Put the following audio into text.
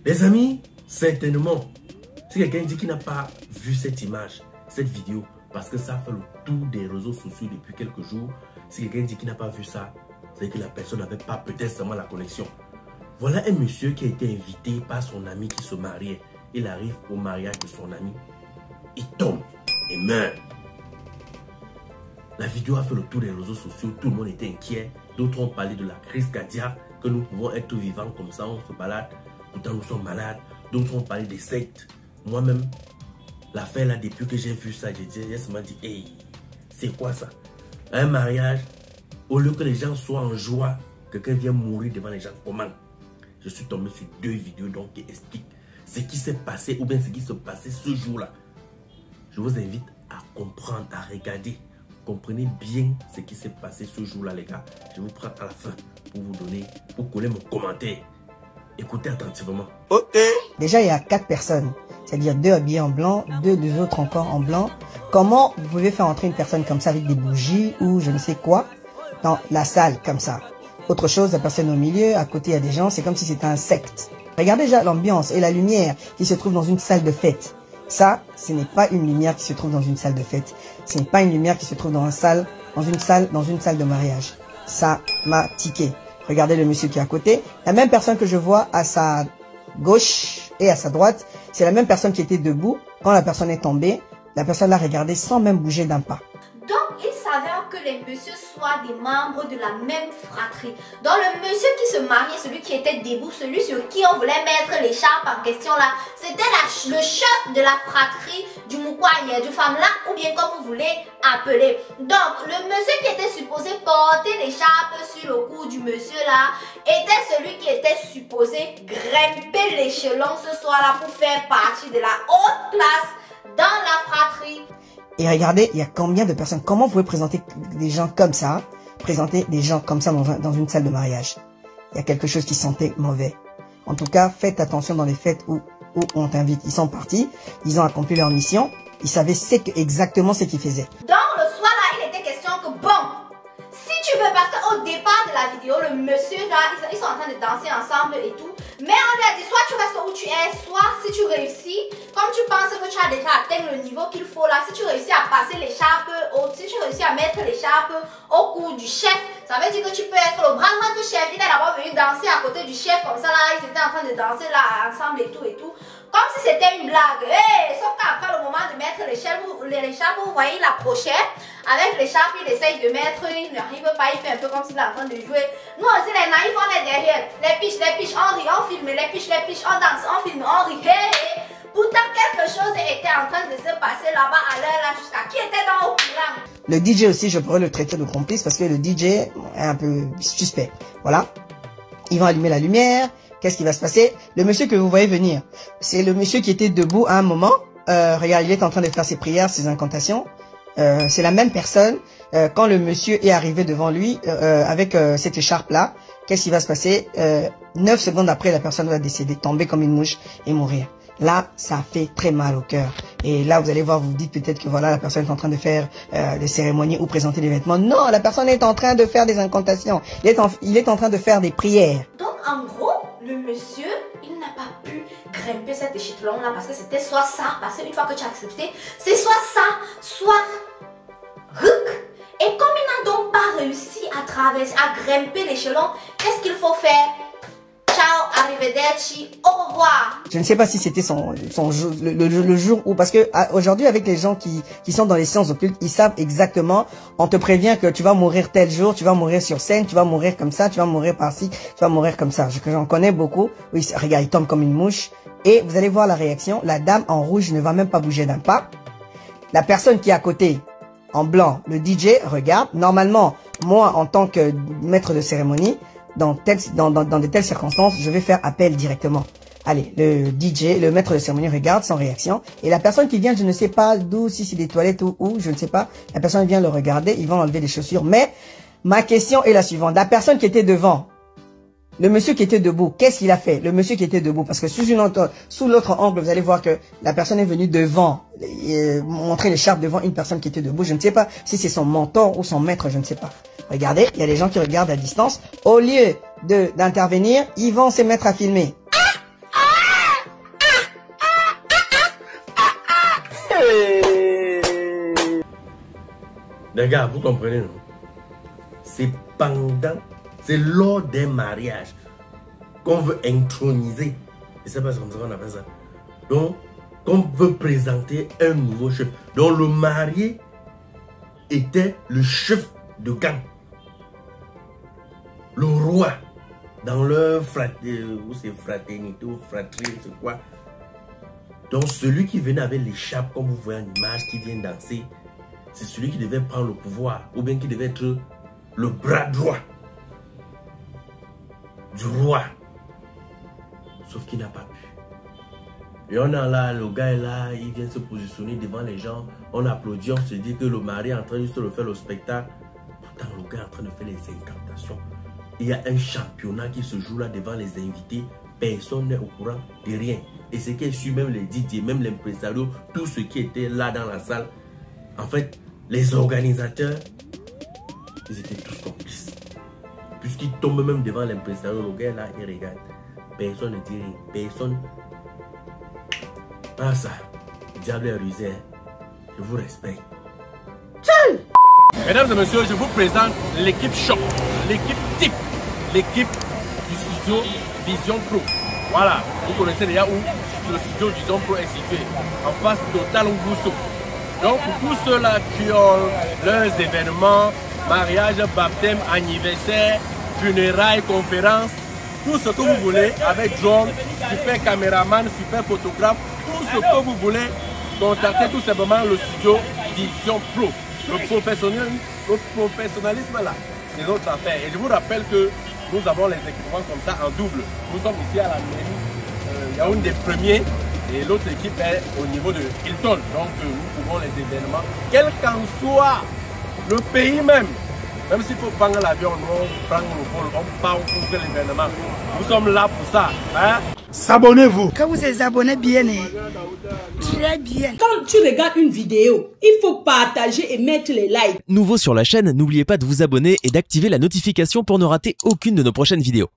Les amis, certainement, si quelqu'un dit qu'il n'a pas vu cette image, cette vidéo, parce que ça fait le tour des réseaux sociaux depuis quelques jours, si quelqu'un dit qu'il n'a pas vu ça, c'est que la personne n'avait pas peut-être seulement la connexion. Voilà un monsieur qui a été invité par son ami qui se mariait. Il arrive au mariage de son ami, il tombe et meurt. La vidéo a fait le tour des réseaux sociaux, tout le monde était inquiet. D'autres ont parlé de la crise cardiaque, que nous pouvons être vivants comme ça, on se balade, pourtant nous sommes malades. D'autres ont parlé des sectes. Moi-même, l'affaire là, depuis que j'ai vu ça, j'ai seulement dit, hey, c'est quoi ça? Un mariage, au lieu que les gens soient en joie, quelqu'un vient mourir devant les gens. Comment? Je suis tombé sur 2 vidéos donc qui expliquent ce qui s'est passé ou bien ce qui se passait ce jour-là. Je vous invite à comprendre, à regarder. Comprenez bien ce qui s'est passé ce jour-là, les gars. Je vous prends à la fin pour vous donner, pour coller mon commentaire. Écoutez attentivement. Ok. Déjà, il y a 4 personnes. C'est-à-dire 2 habillés en blanc, 2 autres encore en blanc. Comment vous pouvez faire entrer une personne comme ça avec des bougies ou je ne sais quoi dans la salle comme ça? Autre chose, la personne au milieu, à côté il y a des gens, c'est comme si c'était un secte. Regardez déjà l'ambiance et la lumière qui se trouve dans une salle de fête. Ça, ce n'est pas une lumière qui se trouve dans une salle de fête. Ce n'est pas une lumière qui se trouve dans une salle de mariage. Ça m'a tiqué. Regardez le monsieur qui est à côté. La même personne que je vois à sa gauche et à sa droite, c'est la même personne qui était debout. Quand la personne est tombée, la personne l'a regardé sans même bouger d'un pas. Donc, il s'avère que les messieurs soient des membres de la même fratrie. Donc, le monsieur qui se mariait, celui qui était debout, celui sur qui on voulait mettre l'écharpe en question là, c'était le chef de la fratrie du Moukwanye, du Famla, ou bien comme vous voulez appeler. Donc, le monsieur qui était supposé porter l'écharpe sur le cou du monsieur là, était celui qui était supposé grimper l'échelon ce soir-là pour faire partie de la haute classe dans la fratrie. Et regardez, il y a combien de personnes. Comment vous pouvez présenter des gens comme ça, présenter des gens comme ça dans une salle de mariage? Il y a quelque chose qui sentait mauvais. En tout cas, faites attention dans les fêtes où on t'invite. Ils sont partis, ils ont accompli leur mission, ils savaient exactement ce qu'ils faisaient. Donc le soir là, il était question que bon, si tu veux, parce qu'au départ de la vidéo, le monsieur là, ils sont en train de danser ensemble et tout. Mais on lui a dit, soit tu restes où tu es, soit si tu réussis, comme tu penses que tu as déjà atteint le niveau qu'il faut là, si tu réussis à passer l'écharpe, si tu réussis à mettre l'écharpe au cou du chef, ça veut dire que tu peux être le bras droit du chef. Il est d'abord venu danser à côté du chef, comme ça là, ils étaient en train de danser là ensemble et tout et tout. Comme si c'était une blague. Hey, sauf qu'après le moment de mettre l'écharpe, vous voyez, il approchait. Avec l'écharpe, il essaye de mettre, il n'arrive pas, il fait un peu comme s'il est en train de jouer. Nous aussi, les naïfs, on est derrière. Les piches, on rit, on filme. Les piches, on danse, on filme, on rit. Hey. Pourtant, quelque chose était en train de se passer là-bas à l'heure là, jusqu'à qui était dans au courant. Le DJ aussi, je pourrais le traiter de complice parce que le DJ est un peu suspect. Voilà. Ils vont allumer la lumière. Qu'est-ce qui va se passer? Le monsieur que vous voyez venir, c'est le monsieur qui était debout à un moment. Regarde, il est en train de faire ses prières, ses incantations. C'est la même personne. Quand le monsieur est arrivé devant lui avec cette écharpe-là, qu'est-ce qui va se passer? 9 secondes après, la personne va décéder, tomber comme une mouche et mourir. Là, ça fait très mal au cœur. Et là, vous allez voir, vous vous dites peut-être que voilà, la personne est en train de faire des cérémonies ou présenter des vêtements. Non, la personne est en train de faire des incantations. Il est en train de faire des prières. Donc, en gros, le monsieur, il n'a pas pu grimper cet échelon-là parce que c'était soit ça, parce qu'une fois que tu as accepté, c'est soit ça, soit ruc. Et comme il n'a donc pas réussi à traverser, à grimper l'échelon, qu'est-ce qu'il faut faire? Ciao, arrivederci, au revoir. Je ne sais pas si c'était le jour où, parce que aujourd'hui avec les gens qui sont dans les sciences occultes, ils savent exactement, on te prévient que tu vas mourir tel jour, tu vas mourir sur scène, tu vas mourir comme ça, tu vas mourir par-ci, tu vas mourir comme ça. J'en connais beaucoup. Oui, regarde, il tombe comme une mouche. Et vous allez voir la réaction, la dame en rouge ne va même pas bouger d'un pas. La personne qui est à côté, en blanc, le DJ, regarde. Normalement, moi, en tant que maître de cérémonie, dans de telles circonstances, je vais faire appel directement. Allez, le DJ, le maître de cérémonie regarde sans réaction. Et la personne qui vient, je ne sais pas d'où, si c'est des toilettes ou où, je ne sais pas. La personne vient le regarder, ils vont enlever les chaussures. Mais ma question est la suivante. La personne qui était devant, le monsieur qui était debout, qu'est-ce qu'il a fait? Le monsieur qui était debout, parce que sous l'autre angle, vous allez voir que la personne est venue devant, montrer l'écharpe devant une personne qui était debout. Je ne sais pas si c'est son mentor ou son maître, je ne sais pas. Regardez, il y a des gens qui regardent à distance. Au lieu d'intervenir, ils vont se mettre à filmer. Les gars, vous comprenez, non? C'est lors des mariages qu'on veut introniser. Et c'est pas comme ça qu'on appelle ça. Donc, qu'on veut présenter un nouveau chef. Donc, le marié était le chef de gang. Le roi. Dans leur fraternité ou fratrie, c'est quoi? Donc, celui qui venait avec l'écharpe, comme vous voyez en image, qui vient danser, c'est celui qui devait prendre le pouvoir, ou bien qui devait être le bras droit du roi. Sauf qu'il n'a pas pu. Et on a là, le gars est là, il vient se positionner devant les gens, on applaudit, on se dit que le mari est en train juste de faire le spectacle. Pourtant, le gars est en train de faire les incantations. Il y a un championnat qui se joue là devant les invités. Personne n'est au courant de rien. Et ce qui est sûr, même les DJ, même l'impresario, tous ceux qui étaient là dans la salle, en fait, les organisateurs, ils étaient tous complices. Puisqu'ils tombent même devant l'impresario, le gars là, il regarde. Personne ne dit rien. Personne. Ah ça, le diable est rusé. Je vous respecte. Mesdames et messieurs, je vous présente l'équipe choc, l'équipe type, l'équipe du studio Vision Pro. Voilà, vous connaissez déjà où le studio Vision Pro est situé, en face Total Ngusso. Donc pour tous ceux-là qui ont leurs événements, mariage, baptême, anniversaire, funérailles, conférences, tout ce que vous voulez avec drone, super caméraman, super photographe, tout ce que vous voulez, contactez tout simplement le studio Vision Pro. Le professionnalisme là, c'est notre affaire. Et je vous rappelle que nous avons les équipements comme ça en double. Nous sommes ici à la mairie, il y a une des premiers et l'autre équipe est au niveau de Hilton. Donc nous pouvons les événements, quel qu'en soit le pays même s'il faut prendre l'avion, on prend le vol, on part pour faire l'événement. Nous sommes là pour ça. Hein? S'abonnez-vous. Quand vous êtes abonné bien, très bien. Quand tu regardes une vidéo, il faut partager et mettre les likes. Nouveau sur la chaîne, n'oubliez pas de vous abonner et d'activer la notification pour ne rater aucune de nos prochaines vidéos.